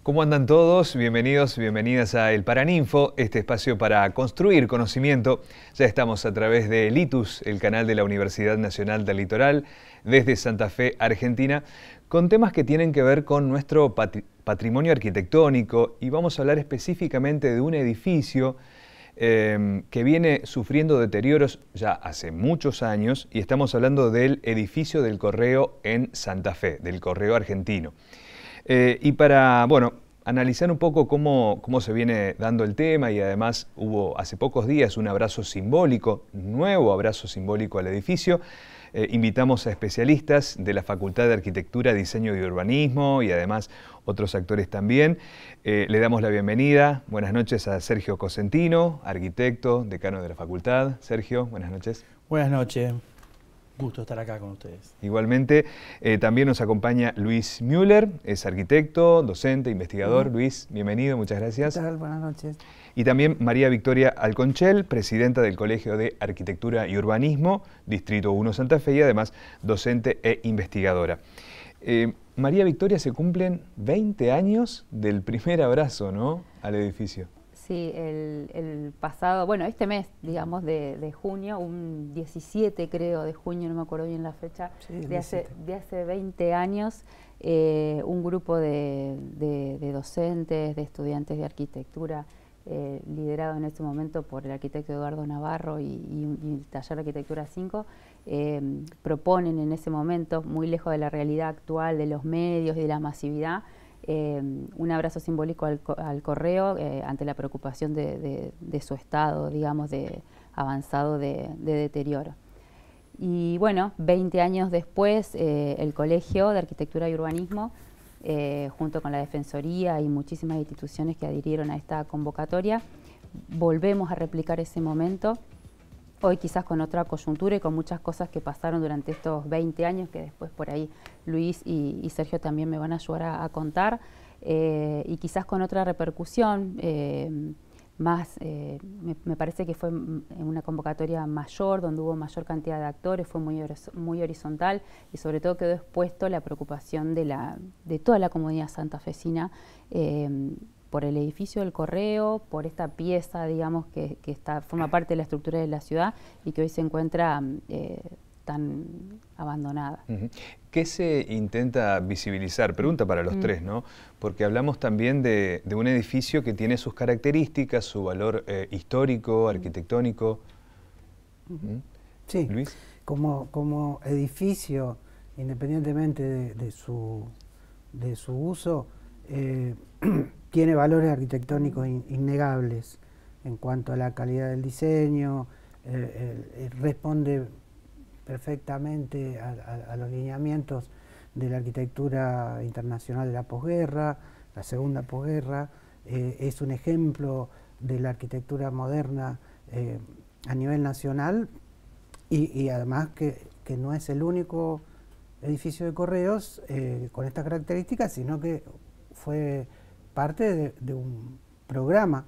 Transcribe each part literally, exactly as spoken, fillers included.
¿Cómo andan todos? Bienvenidos, bienvenidas a El Paraninfo, este espacio para construir conocimiento. Ya estamos a través de LITUS, el canal de la Universidad Nacional del Litoral, desde Santa Fe, Argentina, con temas que tienen que ver con nuestro patri- patrimonio arquitectónico, y vamos a hablar específicamente de un edificio eh, que viene sufriendo deterioros ya hace muchos años, y estamos hablando del edificio del Correo en Santa Fe, del Correo argentino. Eh, y para, bueno, analizar un poco cómo, cómo se viene dando el tema, y además hubo hace pocos días un abrazo simbólico, nuevo abrazo simbólico al edificio, eh, invitamos a especialistas de la Facultad de Arquitectura, Diseño y Urbanismo y además otros actores también. Eh, le damos la bienvenida, buenas noches, a Sergio Cosentino, arquitecto, decano de la facultad. Sergio, buenas noches. Buenas noches. Gusto estar acá con ustedes. Igualmente, eh, también nos acompaña Luis Müller, es arquitecto, docente, investigador. Uh-huh. Luis, bienvenido, muchas gracias. ¿Qué tal? Buenas noches. Y también María Victoria Alconchel, presidenta del Colegio de Arquitectura y Urbanismo, Distrito uno Santa Fe, y además docente e investigadora. Eh, María Victoria, se cumplen veinte años del primer abrazo, ¿no?, al edificio. Sí, el, el pasado, bueno, este mes, digamos, de, de junio, un diecisiete creo de junio, no me acuerdo bien la fecha, sí, de, hace, de hace veinte años, eh, un grupo de, de, de docentes, de estudiantes de arquitectura, eh, liderado en ese momento por el arquitecto Eduardo Navarro y, y, y el taller Arquitectura cinco, eh, proponen en ese momento, muy lejos de la realidad actual, de los medios y de la masividad, Eh, un abrazo simbólico al, al Correo eh, ante la preocupación de, de, de su estado, digamos, de avanzado de, de deterioro. Y bueno, veinte años después, eh, el Colegio de Arquitectura y Urbanismo, eh, junto con la Defensoría y muchísimas instituciones que adhirieron a esta convocatoria, volvemos a replicar ese momento, hoy quizás con otra coyuntura y con muchas cosas que pasaron durante estos veinte años, que después por ahí Luis y, y Sergio también me van a ayudar a, a contar, eh, y quizás con otra repercusión, eh, más, eh, me, me parece que fue una convocatoria mayor, donde hubo mayor cantidad de actores, fue muy, muy horizontal, y sobre todo quedó expuesto la preocupación de, la, de toda la comunidad santafesina, eh, por el edificio del Correo, por esta pieza, digamos, que, que está, forma parte de la estructura de la ciudad y que hoy se encuentra eh, tan abandonada. Uh-huh. ¿Qué se intenta visibilizar? Pregunta para los uh-huh. tres, ¿no? Porque hablamos también de, de un edificio que tiene sus características, su valor eh, histórico, arquitectónico. Uh-huh. Sí, Luis. Como, como edificio, independientemente de, de, su, de su uso, eh, tiene valores arquitectónicos in, innegables en cuanto a la calidad del diseño, eh, eh, responde perfectamente a, a, a los lineamientos de la arquitectura internacional de la posguerra, la segunda posguerra, eh, es un ejemplo de la arquitectura moderna eh, a nivel nacional, y, y además que, que no es el único edificio de Correos eh, con estas características, sino que fue parte de, de un programa,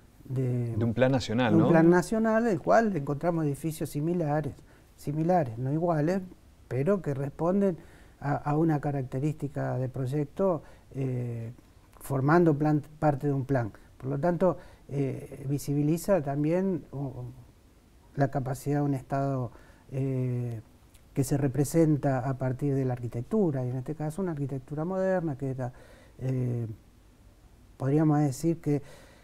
de, de un plan nacional, de un ¿no? plan nacional, del cual encontramos edificios similares, similares, no iguales, pero que responden a, a una característica de proyecto eh, formando plan, parte de un plan. Por lo tanto, eh, visibiliza también uh, la capacidad de un Estado eh, que se representa a partir de la arquitectura, y en este caso una arquitectura moderna que era, eh, podríamos decir que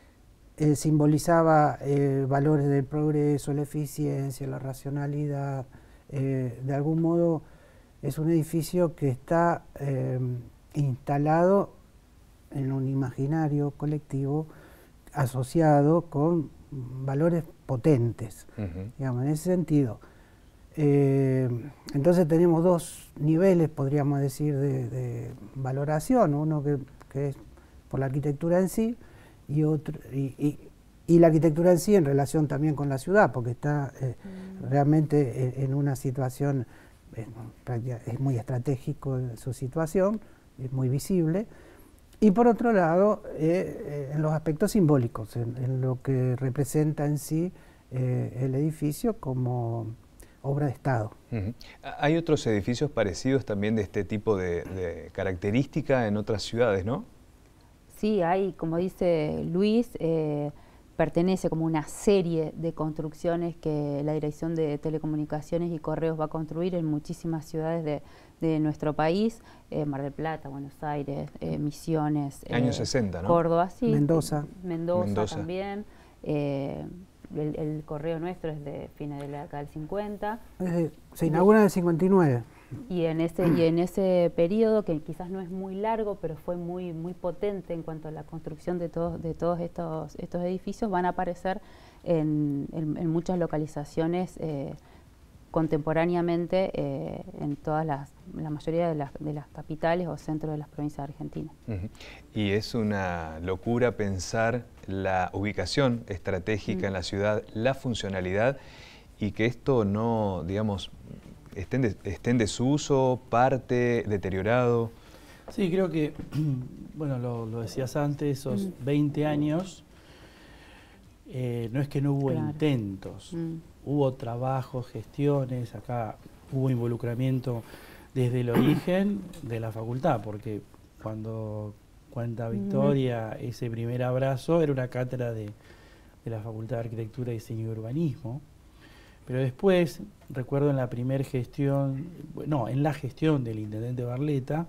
eh, simbolizaba eh, valores del progreso, la eficiencia, la racionalidad. Eh, de algún modo es un edificio que está eh, instalado en un imaginario colectivo asociado con valores potentes, uh-huh. digamos, en ese sentido. Eh, entonces tenemos dos niveles, podríamos decir, de, de valoración, uno que, que es por la arquitectura en sí, y, otro, y, y, y la arquitectura en sí en relación también con la ciudad, porque está eh, mm. realmente en, en una situación, eh, es muy estratégico su situación, es muy visible, y por otro lado, eh, en los aspectos simbólicos, en, en lo que representa en sí eh, el edificio como obra de Estado. Uh-huh. Hay otros edificios parecidos también de este tipo de, de característica en otras ciudades, ¿no? sí, hay, como dice Luis, eh, pertenece como una serie de construcciones que la Dirección de Telecomunicaciones y Correos va a construir en muchísimas ciudades de, de nuestro país, eh, Mar del Plata, Buenos Aires, eh, Misiones, eh, años sesenta, ¿no? Córdoba, sí, Mendoza. Mendoza, Mendoza. también. Eh, el, el correo nuestro es de fines de la década del cincuenta. Eh, se inaugura en el cincuenta y nueve. Y en ese y en ese periodo, que quizás no es muy largo, pero fue muy muy potente en cuanto a la construcción de todos de todos estos estos edificios, van a aparecer en, en, en muchas localizaciones eh, contemporáneamente eh, en todas las la mayoría de las de las capitales o centros de las provincias de Argentina. Uh-huh. Y es una locura pensar la ubicación estratégica uh-huh. en la ciudad, la funcionalidad, y que esto no, digamos, esté en, de, esté en desuso, parte, deteriorado. Sí, creo que, bueno, lo, lo decías antes, esos mm. veinte años, eh, no es que no hubo claro. intentos, mm. hubo trabajos, gestiones, acá hubo involucramiento desde el origen de la facultad, porque cuando cuenta Victoria mm. ese primer abrazo, era una cátedra de, de la Facultad de Arquitectura, Diseño y Urbanismo. Pero después, recuerdo en la primera gestión, no, en la gestión del intendente Barletta,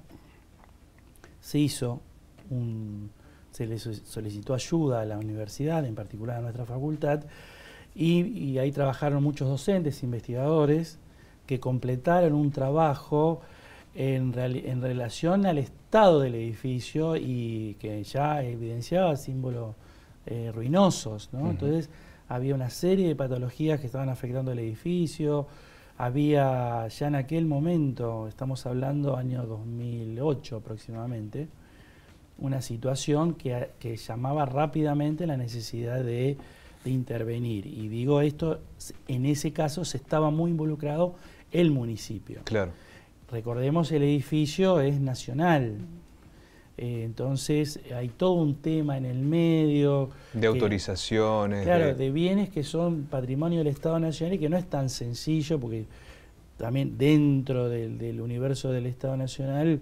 se hizo un, se le solicitó ayuda a la universidad, en particular a nuestra facultad, y, y ahí trabajaron muchos docentes, investigadores, que completaron un trabajo en, real, en relación al estado del edificio y que ya evidenciaba símbolos eh, ruinosos, ¿no? Uh-huh. Entonces, había una serie de patologías que estaban afectando el edificio, había ya en aquel momento, estamos hablando año dos mil ocho aproximadamente, una situación que, que llamaba rápidamente la necesidad de, de intervenir. Y digo esto, en ese caso se estaba muy involucrado el municipio. Claro. Recordemos, el edificio es nacional. Eh, entonces hay todo un tema en el medio. De que, autorizaciones. Claro, de... de bienes que son patrimonio del Estado Nacional y que no es tan sencillo, porque también dentro del, del universo del Estado Nacional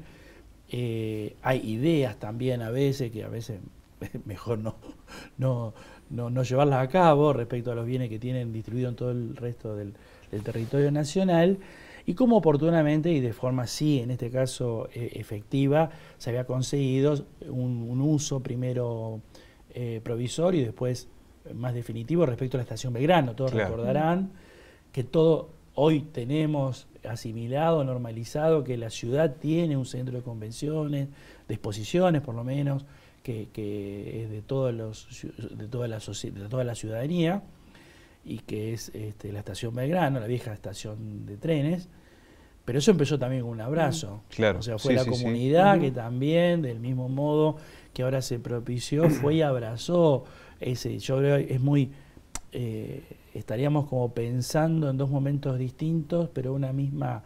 eh, hay ideas también a veces, que a veces es mejor no, no, no, no llevarlas a cabo respecto a los bienes que tienen distribuidos en todo el resto del, del territorio nacional. Y cómo oportunamente y de forma sí, en este caso eh, efectiva, se había conseguido un, un uso primero eh, provisorio y después más definitivo respecto a la estación Belgrano. Todos claro. recordarán que todo hoy tenemos asimilado, normalizado, que la ciudad tiene un centro de convenciones, de exposiciones por lo menos, que, que es de, todos los, de, toda la, de toda la ciudadanía, y que es este, la estación Belgrano, la vieja estación de trenes, pero eso empezó también con un abrazo. Claro. O sea, fue sí, la sí, comunidad sí. que también, del mismo modo que ahora se propició, fue y abrazó ese. Yo creo que es muy, eh, estaríamos como pensando en dos momentos distintos, pero una misma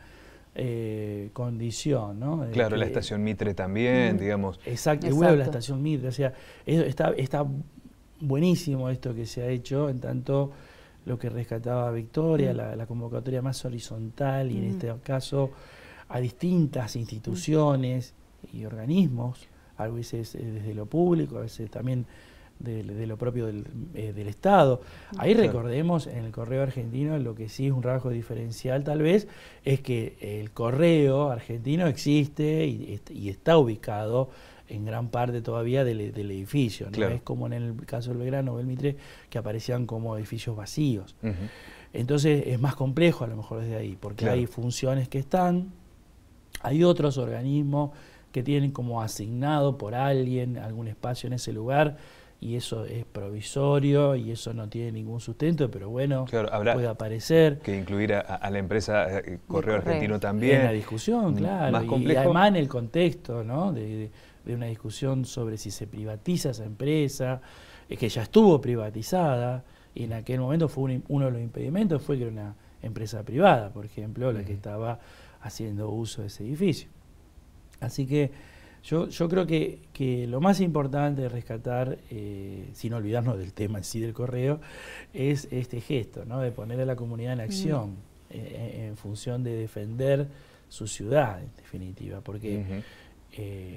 eh, condición, ¿no? De claro, que, la estación Mitre también, mm, digamos. Exacto, el huevo de la estación Mitre, o sea, eso está, está buenísimo esto que se ha hecho, en tanto lo que rescataba Victoria, mm. la, la convocatoria más horizontal, y mm. en este caso a distintas instituciones mm. y organismos, a veces desde lo público, a veces también de, de lo propio del, eh, del Estado. Ahí claro. recordemos, en el correo argentino, lo que sí es un rasgo diferencial tal vez, es que el correo argentino existe y, y está ubicado en gran parte todavía del, del edificio, no claro. es como en el caso del Belgrano o del Mitre, que aparecían como edificios vacíos. Uh-huh. Entonces es más complejo a lo mejor desde ahí, porque claro. hay funciones que están, hay otros organismos que tienen como asignado por alguien algún espacio en ese lugar, y eso es provisorio y eso no tiene ningún sustento, pero bueno, claro, habrá puede aparecer. Que incluir a, a la empresa eh, Correo Argentino también. En la discusión, claro. Más complejo. Y además en el contexto, ¿no? de, de, de una discusión sobre si se privatiza esa empresa, eh, que ya estuvo privatizada, y en aquel momento fue un, uno de los impedimentos fue que era una empresa privada, por ejemplo, la que estaba haciendo uso de ese edificio. Así que yo, yo creo que, que lo más importante de rescatar, eh, sin olvidarnos del tema en sí del correo, es este gesto, ¿no? De poner a la comunidad en acción, mm. eh, en función de defender su ciudad, en definitiva, porque uh-huh. eh,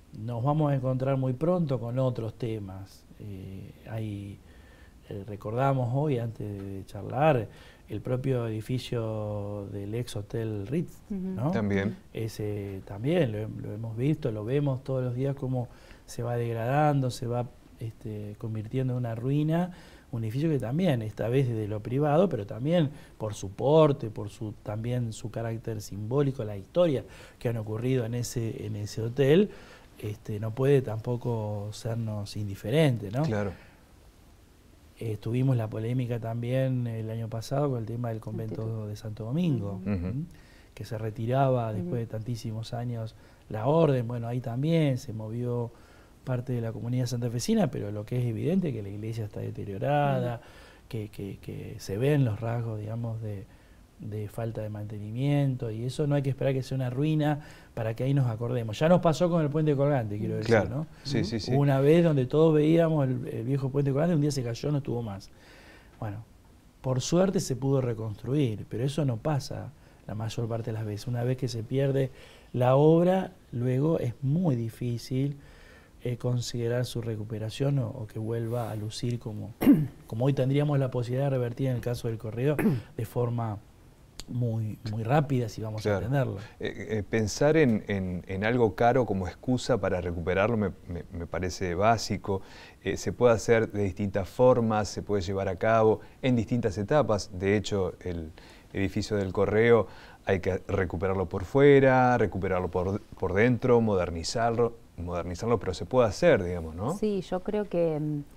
nos vamos a encontrar muy pronto con otros temas. Eh, hay, eh, recordamos hoy, antes de charlar, el propio edificio del ex Hotel Ritz, ¿no? También. Ese también lo, lo hemos visto, lo vemos todos los días cómo se va degradando, se va este, convirtiendo en una ruina. Un edificio que también, esta vez desde lo privado, pero también por su porte, por su también su carácter simbólico, la historia que han ocurrido en ese, en ese hotel, este, no puede tampoco sernos indiferente, ¿no? Claro. Eh, tuvimos la polémica también el año pasado con el tema del convento de Santo Domingo, uh-huh. ¿m? que se retiraba después uh-huh. de tantísimos años la orden. Bueno, ahí también se movió parte de la comunidad santafesina, pero lo que es evidente es que la iglesia está deteriorada, uh-huh. que, que, que se ven los rasgos, digamos, de, de falta de mantenimiento, y eso no hay que esperar que sea una ruina para que ahí nos acordemos. Ya nos pasó con el puente colgante, quiero decir, claro. ¿no? Sí, sí, sí. Hubo una vez donde todos veíamos el, el viejo puente colgante, un día se cayó, no estuvo más. Bueno, por suerte se pudo reconstruir, pero eso no pasa la mayor parte de las veces. Una vez que se pierde la obra, luego es muy difícil eh, considerar su recuperación o, o que vuelva a lucir como, como hoy tendríamos la posibilidad de revertir en el caso del correo de forma muy, muy rápida, si vamos claro. a entenderlo. Eh, eh, pensar en, en, en algo caro como excusa para recuperarlo me, me, me parece básico. Eh, se puede hacer de distintas formas, se puede llevar a cabo en distintas etapas. De hecho, el edificio del correo hay que recuperarlo por fuera, recuperarlo por, por dentro, modernizarlo, modernizarlo, pero se puede hacer, digamos, ¿no? Sí, yo creo que...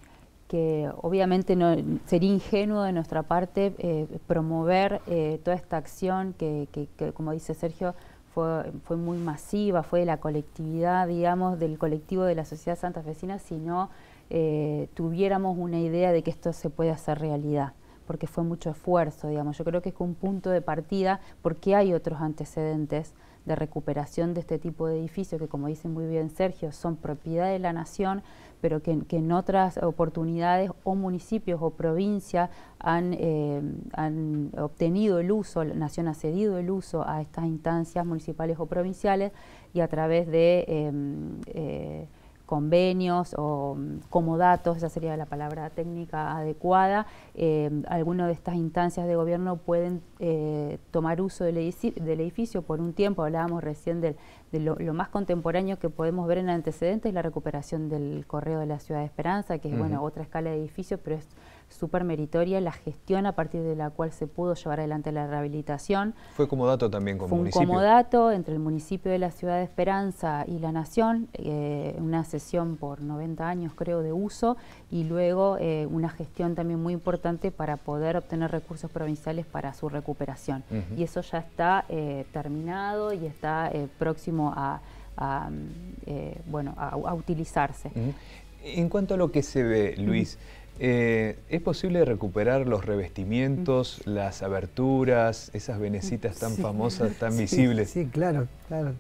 que obviamente no, sería ingenuo de nuestra parte eh, promover eh, toda esta acción que, que, que, como dice Sergio, fue, fue muy masiva, fue de la colectividad, digamos, del colectivo de la sociedad santafesina, si no eh, tuviéramos una idea de que esto se puede hacer realidad, porque fue mucho esfuerzo, digamos. Yo creo que es un punto de partida porque hay otros antecedentes de recuperación de este tipo de edificios que, como dice muy bien Sergio, son propiedad de la nación, pero que, que en otras oportunidades o municipios o provincias han, eh, han obtenido el uso, la nación ha cedido el uso a estas instancias municipales o provinciales y a través de eh, eh, convenios o comodatos, esa sería la palabra técnica adecuada, eh, algunas de estas instancias de gobierno pueden eh, tomar uso del edificio, del edificio por un tiempo. Hablábamos recién de, de lo, lo más contemporáneo que podemos ver en antecedentes, es la recuperación del correo de la Ciudad de Esperanza, que es uh-huh. bueno, otra escala de edificio, pero es súper meritoria la gestión a partir de la cual se pudo llevar adelante la rehabilitación. Fue comodato también con el municipio. Fue un comodato entre el municipio de la Ciudad de Esperanza y la Nación, eh, una sesión por noventa años creo de uso, y luego eh, una gestión también muy importante para poder obtener recursos provinciales para su recuperación. Uh-huh. Y eso ya está eh, terminado y está eh, próximo a, a, eh, bueno, a, a utilizarse. Uh-huh. En cuanto a lo que se ve, Luis, uh-huh. Eh, ¿es posible recuperar los revestimientos, mm. las aberturas, esas venecitas tan sí. famosas, tan sí, visibles? Sí, claro, claro.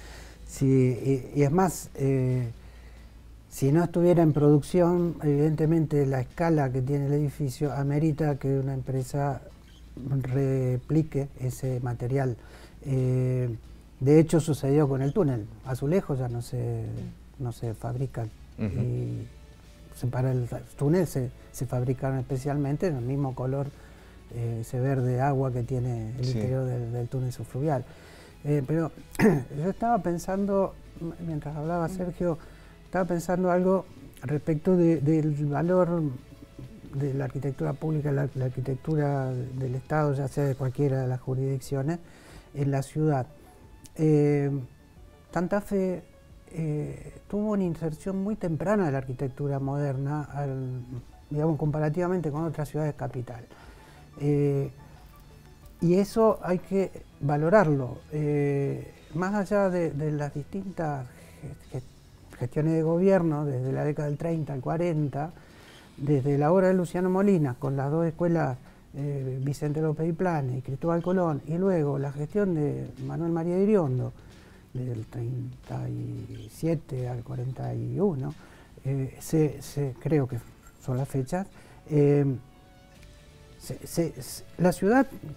Sí, y, y es más, eh, si no estuviera en producción, evidentemente la escala que tiene el edificio amerita que una empresa replique ese material. Eh, de hecho, sucedió con el túnel. Azulejos ya no se, no se fabrican. Uh-huh. y, para el túnel se, se fabricaron especialmente en el mismo color, eh, ese verde agua que tiene el sí. interior del, del túnel subfluvial. Eh, pero yo estaba pensando, mientras hablaba Sergio, estaba pensando algo respecto de, del valor de la arquitectura pública, la, la arquitectura del Estado, ya sea de cualquiera de las jurisdicciones, en la ciudad. Eh, Santa Fe Eh, tuvo una inserción muy temprana de la arquitectura moderna, al, digamos, comparativamente con otras ciudades capital. Eh, y eso hay que valorarlo. Eh, más allá de, de las distintas gestiones de gobierno, desde la década del treinta al cuarenta, desde la obra de Luciano Molina, con las dos escuelas, eh, Vicente López y Planes y Cristóbal Colón, y luego la gestión de Manuel María de Iriondo, del treinta y siete al cuarenta y uno, eh, se, se, creo que son las fechas, eh, se, se, la ciudad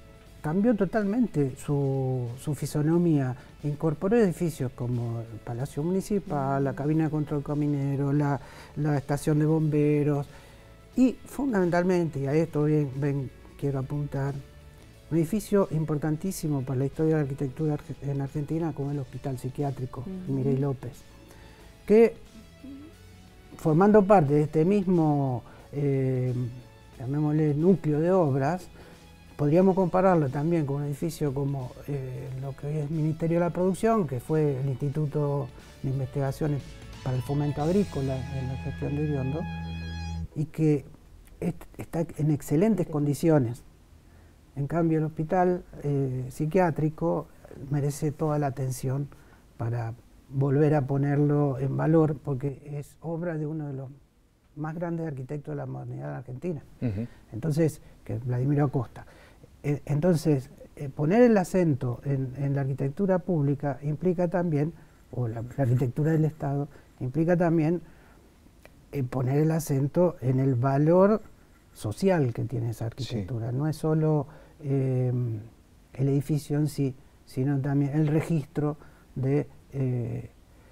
cambió totalmente su, su fisonomía. Incorporó edificios como el Palacio Municipal, la cabina de control caminero, la, la estación de bomberos y fundamentalmente, y a esto bien, bien quiero apuntar, un edificio importantísimo para la historia de la arquitectura en Argentina como el Hospital Psiquiátrico uh-huh. Mireille López, que formando parte de este mismo, eh, llamémosle, núcleo de obras, podríamos compararlo también con un edificio como eh, lo que hoy es el Ministerio de la Producción, que fue el Instituto de Investigaciones para el Fomento Agrícola en la gestión de Iriondo, y que es, está en excelentes condiciones. En cambio, el hospital eh, psiquiátrico merece toda la atención para volver a ponerlo en valor, porque es obra de uno de los más grandes arquitectos de la modernidad argentina. Uh-huh. Entonces, que es Vladimiro Acosta. Eh, entonces, eh, poner el acento en, en la arquitectura pública implica también, o la, la arquitectura del Estado, implica también eh, poner el acento en el valor social que tiene esa arquitectura. Sí. No es solo eh, el edificio en sí, sino también el registro de eh,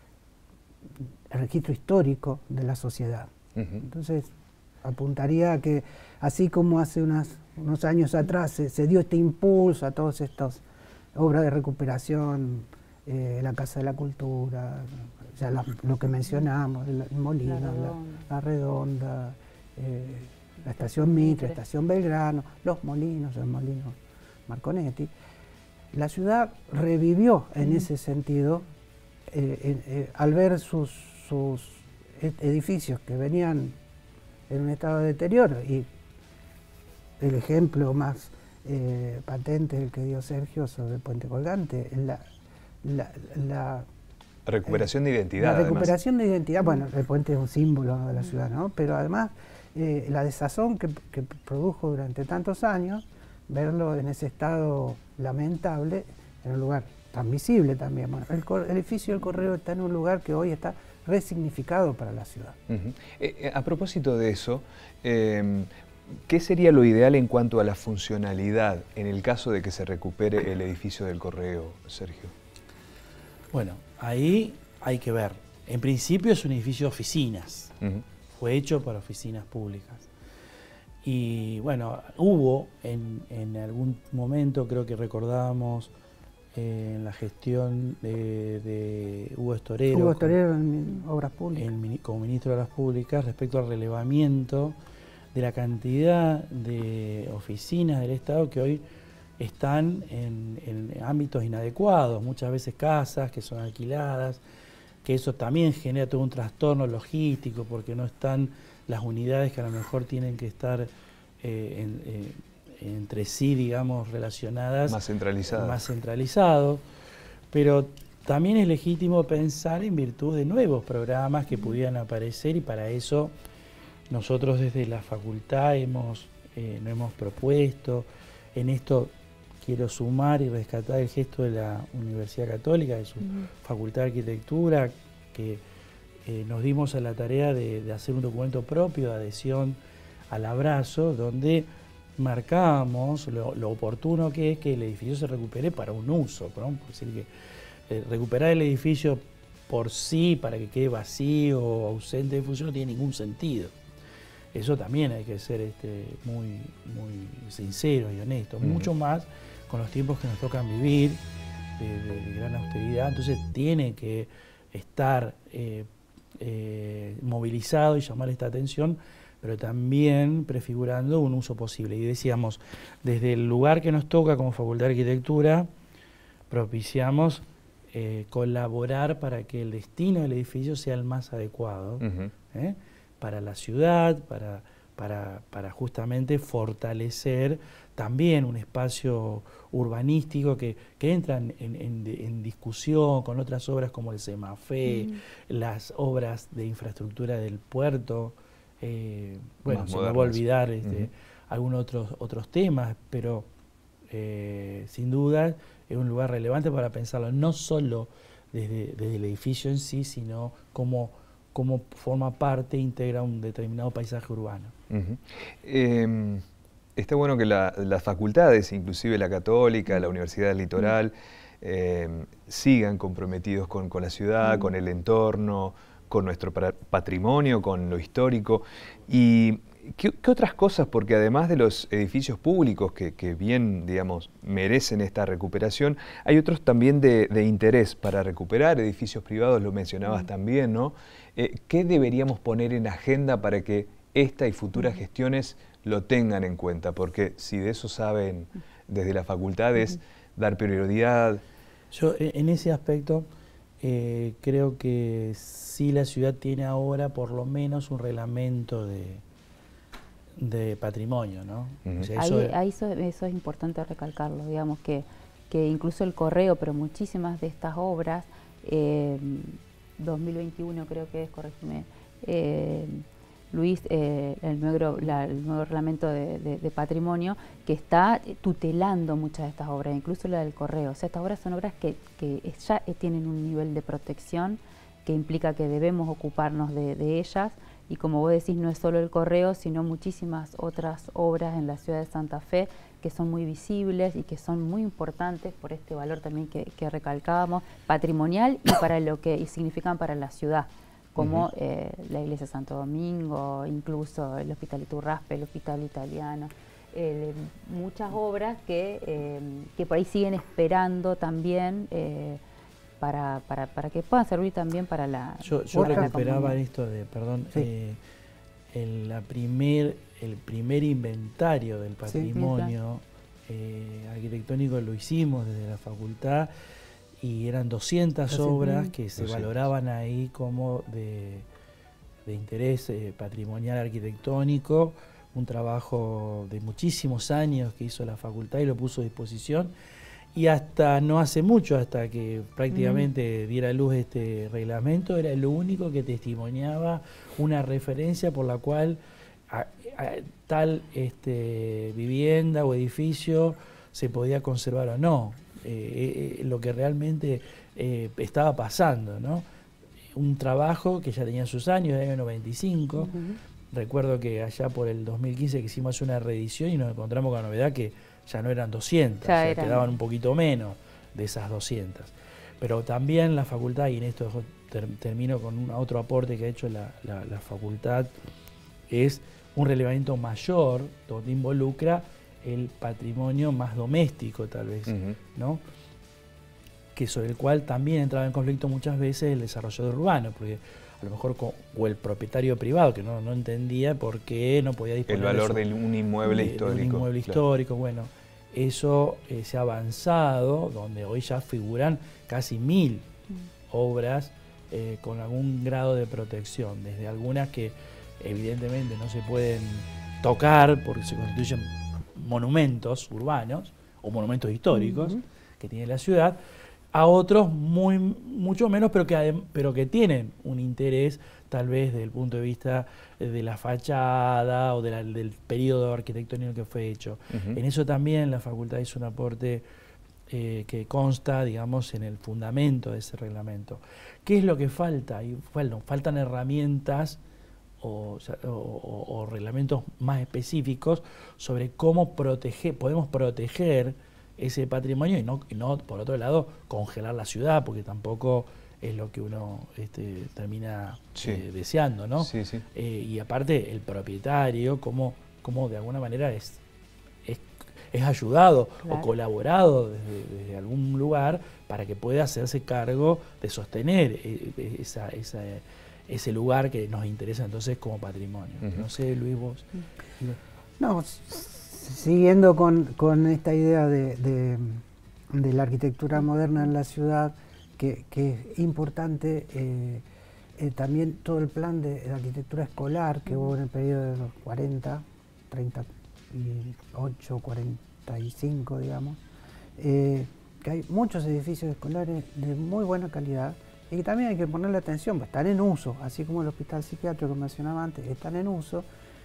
el registro histórico de la sociedad. Uh-huh. Entonces, apuntaría a que, así como hace unas, unos años atrás se, se dio este impulso a todas estas obras de recuperación, eh, la Casa de la Cultura, ya la, lo que mencionamos, el, el Molino, la Redonda, la, la, redonda eh, la Estación Mitre, la Estación Belgrano, los Molinos, el Molino Marconetti. La ciudad revivió en uh-huh. ese sentido eh, eh, eh, al ver sus, sus edificios que venían en un estado de deterioro, y el ejemplo más eh, patente el que dio Sergio sobre el Puente Colgante, la, la, la recuperación eh, de identidad. La recuperación además. de identidad, bueno, el puente es un símbolo de la ciudad, ¿no? Pero además eh, la desazón que, que produjo durante tantos años, verlo en ese estado lamentable, en un lugar tan visible también. Bueno, el, el edificio del Correo está en un lugar que hoy está resignificado para la ciudad. Uh-huh. eh, a propósito de eso, eh, ¿qué sería lo ideal en cuanto a la funcionalidad en el caso de que se recupere el edificio del Correo, Sergio? Bueno, ahí hay que ver. En principio es un edificio de oficinas. Uh-huh. Fue hecho para oficinas públicas. Y bueno, hubo en, en algún momento, creo que recordábamos, en la gestión de, de Hugo Estorero, Hugo Estorero en Obras Públicas, en, como ministro de Obras Públicas, respecto al relevamiento de la cantidad de oficinas del Estado que hoy están en, en ámbitos inadecuados, muchas veces casas que son alquiladas, que eso también genera todo un trastorno logístico porque no están las unidades que a lo mejor tienen que estar eh, en, eh, entre sí, digamos, relacionadas. Más centralizadas. Más centralizados. Pero también es legítimo pensar en virtud de nuevos programas que pudieran aparecer, y para eso nosotros desde la facultad hemos, eh, nos hemos propuesto. En esto quiero sumar y rescatar el gesto de la Universidad Católica, de su uh-huh. Facultad de Arquitectura, que eh, nos dimos a la tarea de, de hacer un documento propio de adhesión al abrazo, donde marcamos lo, lo oportuno que es que el edificio se recupere para un uso, ¿no? Es decir, que eh, recuperar el edificio por sí, para que quede vacío o ausente de función, no tiene ningún sentido. Eso también hay que ser este, muy, muy sincero y honesto, uh-huh. mucho más con los tiempos que nos tocan vivir, de, de, de gran austeridad. Entonces tiene que estar eh, eh, movilizado y llamar esta atención, pero también prefigurando un uso posible. Y decíamos, desde el lugar que nos toca como Facultad de Arquitectura, propiciamos eh, colaborar para que el destino del edificio sea el más adecuado uh-huh. ¿eh? para la ciudad, para, para, para justamente fortalecer también un espacio urbanístico que, que entra en, en, en discusión con otras obras como el Semafe, uh-huh. las obras de infraestructura del puerto. Eh, bueno, Más se modernas. me va a olvidar este, uh-huh. algunos otros, otros temas, pero eh, sin duda es un lugar relevante para pensarlo, no solo desde, desde el edificio en sí, sino como, como forma parte, integra un determinado paisaje urbano. Uh-huh. eh, está bueno que la, las facultades, inclusive la Católica, la Universidad del Litoral, eh, sigan comprometidos con, con la ciudad, con el entorno, con nuestro patrimonio, con lo histórico. Y ¿qué, qué otras cosas? Porque además de los edificios públicos que, que bien, digamos, merecen esta recuperación, hay otros también de, de interés para recuperar, edificios privados, lo mencionabas mm. también, ¿no? Eh, ¿Qué deberíamos poner en agenda para que esta y futuras mm. gestiones lo tengan en cuenta? Porque si de eso saben desde las facultades, mm. dar prioridad. Yo en ese aspecto eh, creo que sí la ciudad tiene ahora por lo menos un reglamento de, de patrimonio, ¿no? Uh-huh. O sea, eso, ahí, es, ahí eso, eso es importante recalcarlo, digamos que, que incluso el correo, pero muchísimas de estas obras, eh, dos mil veintiuno creo que es, corrígeme, eh, Luis, eh, el, nuevo, la, el nuevo reglamento de, de, de patrimonio que está tutelando muchas de estas obras, incluso la del correo. O sea, estas obras son obras que, que ya tienen un nivel de protección que implica que debemos ocuparnos de, de ellas, y como vos decís, no es solo el correo, sino muchísimas otras obras en la ciudad de Santa Fe que son muy visibles y que son muy importantes por este valor también que, que recalcábamos, patrimonial y para lo que y significan para la ciudad, como uh-huh. eh, la iglesia de Santo Domingo, incluso el Hospital Iturraspe, el Hospital Italiano, eh, muchas obras que, eh, que por ahí siguen esperando también eh, para, para, para que puedan servir también para la... Yo, yo recuperaba esto de, perdón, sí. eh, el, la primer, el primer inventario del patrimonio sí, eh, arquitectónico lo hicimos desde la facultad, y eran doscientas Así obras que se doscientas. Valoraban ahí como de, de interés eh, patrimonial arquitectónico, un trabajo de muchísimos años que hizo la facultad y lo puso a disposición, y hasta no hace mucho, hasta que prácticamente mm. diera luz este reglamento, era lo único que testimoniaba una referencia por la cual a, a, tal este, vivienda o edificio se podía conservar o no. Eh, eh, lo que realmente eh, estaba pasando, ¿no? Un trabajo que ya tenía sus años, del año noventa y cinco. Uh-huh. Recuerdo que allá por el dos mil quince quisimos hacer una reedición y nos encontramos con la novedad que ya no eran doscientas, ya o sea, eran. Quedaban un poquito menos de esas doscientas. Pero también la facultad, y en esto ter, termino con un, otro aporte que ha hecho la, la, la facultad, es un relevamiento mayor donde involucra el patrimonio más doméstico, tal vez, uh-huh. ¿no? Que sobre el cual también entraba en conflicto muchas veces el desarrollador urbano, porque a lo mejor con, o el propietario privado que no, no entendía por qué no podía disponer el valor de, eso, de un inmueble de, histórico. De un inmueble claro. histórico, bueno, eso eh, se ha avanzado, donde hoy ya figuran casi mil uh-huh. obras eh, con algún grado de protección, desde algunas que evidentemente no se pueden tocar porque se constituyen monumentos urbanos o monumentos históricos uh-huh. que tiene la ciudad, a otros muy mucho menos, pero que, pero que tienen un interés tal vez desde el punto de vista de la fachada o de la, del periodo arquitectónico que fue hecho. Uh-huh. En eso también la facultad hizo un aporte eh, que consta, digamos, en el fundamento de ese reglamento. ¿Qué es lo que falta? Y, bueno, faltan herramientas O, o, o reglamentos más específicos sobre cómo proteger, podemos proteger ese patrimonio y no, y no, por otro lado, congelar la ciudad, porque tampoco es lo que uno este, termina sí. eh, deseando, ¿no? Sí, sí. Eh, y aparte, el propietario, cómo, cómo de alguna manera es, es, es ayudado claro. o colaborado desde, desde algún lugar para que pueda hacerse cargo de sostener esa... esa ese lugar que nos interesa entonces como patrimonio. Uh-huh. No sé, Luis, vos. No, siguiendo con, con esta idea de, de, de la arquitectura moderna en la ciudad, que, que es importante eh, eh, también todo el plan de, de arquitectura escolar que uh-huh. hubo en el periodo de los cuarenta, treinta y ocho, cuarenta y cinco, digamos, eh, que hay muchos edificios escolares de muy buena calidad, y que también hay que ponerle atención, pues están en uso, así como el hospital psiquiátrico que mencionaba antes, están en uso.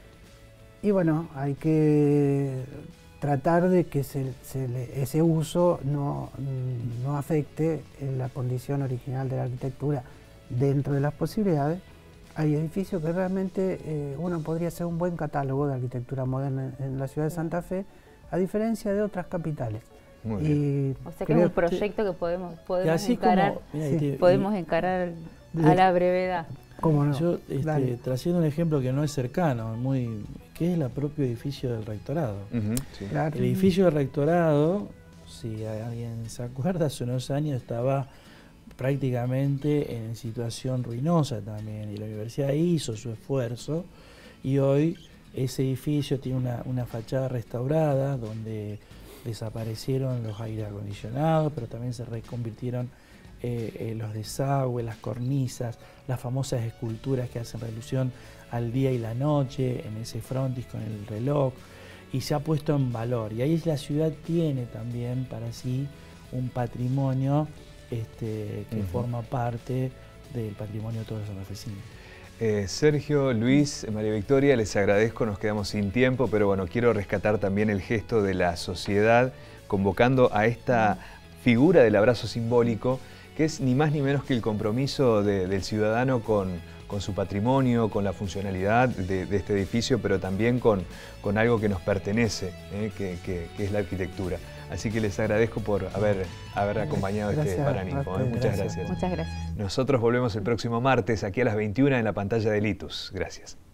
Y bueno, hay que tratar de que se, se le, ese uso no, no afecte en la condición original de la arquitectura dentro de las posibilidades, hay edificios que realmente eh, uno podría hacer un buen catálogo de arquitectura moderna en, en la ciudad de Santa Fe, a diferencia de otras capitales. Muy y bien. O sea que es un proyecto que podemos, podemos así encarar, como, mira, sí, y, podemos encarar a la brevedad. ¿Cómo no? Yo, este, trayendo un ejemplo que no es cercano, muy, que es el propio edificio del rectorado. Uh-huh, sí. Claro. El edificio del rectorado, si alguien se acuerda, hace unos años estaba prácticamente en situación ruinosa también, y la universidad hizo su esfuerzo, y hoy ese edificio tiene una, una fachada restaurada donde desaparecieron los aire acondicionados, pero también se reconvirtieron eh, eh, los desagües, las cornisas, las famosas esculturas que hacen relución al día y la noche en ese frontis con el reloj, y se ha puesto en valor. Y ahí la ciudad tiene también para sí un patrimonio este, que uh-huh. forma parte del patrimonio de todos los santafesinos. Eh, Sergio, Luis, María Victoria, les agradezco, nos quedamos sin tiempo, pero bueno, quiero rescatar también el gesto de la sociedad convocando a esta figura del abrazo simbólico, que es ni más ni menos que el compromiso de, del ciudadano con, con su patrimonio, con la funcionalidad de, de este edificio, pero también con, con algo que nos pertenece, eh, que, que, que es la arquitectura. Así que les agradezco por haber, haber acompañado gracias, este Paraninfo. ¿eh? Muchas gracias. Muchas gracias. Nosotros volvemos el próximo martes aquí a las veintiuna en la pantalla de Litus. Gracias.